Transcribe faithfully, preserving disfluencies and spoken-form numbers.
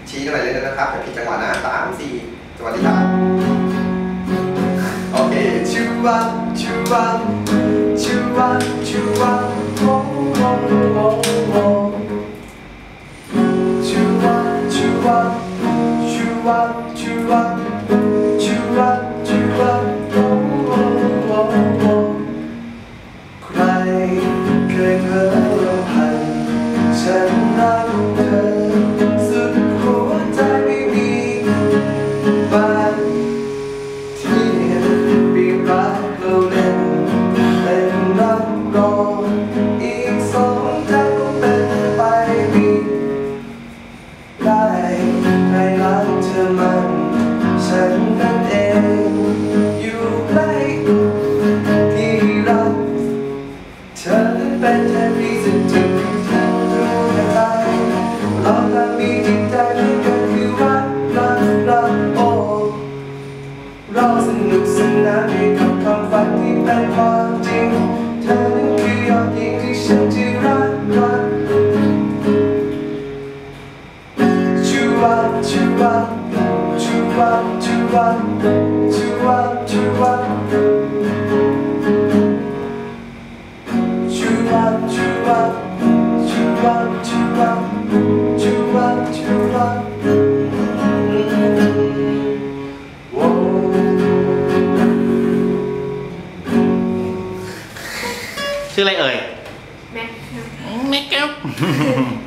ชี้กันไปเลยนะครับอย่าผิดจังหวะนะสามสี่สวัสดีครับโอเคชูวันชูวันชูวันชูวันโอ้โอ้โอ้โอ้ชูวันชูวันชูวันชูวันชูวันชูวันโอ้โอ้โอ้โอ้ใครเคยเพ้อรำพันฉันรักเธอสุดหัวใจไม่มีบ้านที่มีรักเราเล่นเป็นรับรองอีกสองใจก็เป็นไปมีได้ใครรักเธอมันฉันนั่นเองอยู่ใกล้ที่รักเธอเป็นแค่เพียงสิ่งที่เธอรู้ได้เราต่างมีจิตใจด้วยกันคือรักรักรักโอ้เราสนุกสนานไปกับความฝันที่เป็นความจริงเธอนั้นคือยอดหญิงที่ฉันจะรักรักชูวันชูวันชูวันชูวันชูวันชูวันชูวันชูวันชูวันชูวันชูวันชูวันโอ้ชื่ออะไรเอ่ยแม็กแม็กแก้ว